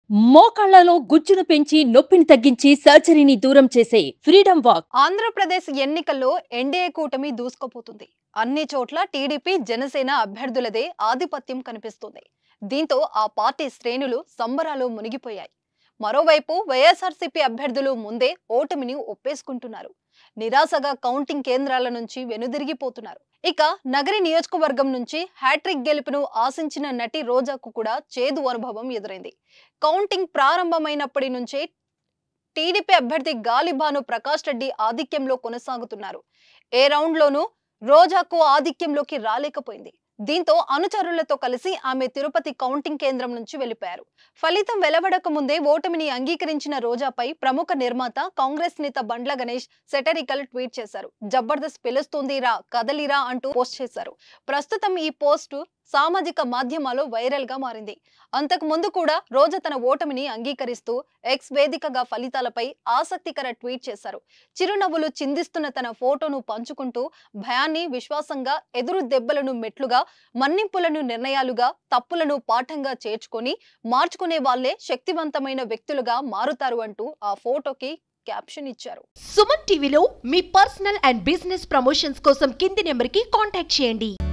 మోకాళ్లలో గుజ్జును పెంచి నొప్పిని తగ్గించి సర్జరీని దూరం చేసే ఫ్రీడమ్ వాక్. ఆంధ్రప్రదేశ్ ఎన్నికల్లో ఎన్డీఏ కూటమి దూసుకుపోతుంది. అన్ని చోట్ల టీడీపీ జనసేన అభ్యర్థులదే ఆధిపత్యం కనిపిస్తుంది. దీంతో ఆ పార్టీ శ్రేణులు సంబరాలు మునిగిపోయాయి. మరోవైపు వైఎస్ఆర్సీపీ అభ్యర్థులు ముందే ఓటమిని ఒప్పేసుకుంటున్నారు. నిరాశగా కౌంటింగ్ కేంద్రాల నుంచి వెనుదిరిగిపోతున్నారు. ఇక నగరి నియోజకవర్గం నుంచి హ్యాట్రిక్ గెలుపును ఆశించిన నటి రోజాకు కూడా చేదు అనుభవం ఎదురైంది. కౌంటింగ్ ప్రారంభమైనప్పటి నుంచే టీడీపీ అభ్యర్థి గాలిబాను ప్రకాష్ రెడ్డి ఆధిక్యంలో కొనసాగుతున్నారు. ఏ రౌండ్లోనూ రోజాకు ఆధిక్యంలోకి రాలేకపోయింది. దీంతో అనుచరులతో కలిసి ఆమె తిరుపతి కౌంటింగ్ కేంద్రం నుంచి వెళ్లిపోయారు. ఫలితం వెలువడక ముందే ఓటమిని అంగీకరించిన రోజాపై ప్రముఖ నిర్మాత కాంగ్రెస్ నేత బండ్ల గణేష్ సెటరికల్ ట్వీట్ చేశారు. జబర్దస్త్ పిలుస్తుందిరా కదలిరా అంటూ పోస్ట్ చేశారు. ప్రస్తుతం ఈ పోస్టు సామాజిక మాధ్యమాల్లో వైరల్ గా మారింది. అంతకు ముందు కూడా రోజా తన ఓటమిని అంగీకరిస్తూ ఎక్స్ వేదికగా ఫలితాలపై ఆసక్తికర ట్వీట్ చేశారు. చిరునవ్వులు చిందిస్తున్న తన ఫోటోను పంచుకుంటూ భయాన్ని విశ్వాసంగా, ఎదురు దెబ్బలను మెట్లుగా, మన్నింపులను నిర్ణయాలుగా, తప్పులను పాఠంగా చేర్చుకొని మార్చుకునే వాళ్లే శక్తివంతమైన వ్యక్తులుగా మారుతారు అంటూ ఆ ఫోటోకి క్యాప్షన్ ఇచ్చారు. సుమన్ టీవీలో మీ పర్సనల్ అండ్ బిజినెస్ ప్రమోషన్స్ కోసం కింది నెంబర్కి కాంటాక్ట్ చేయండి.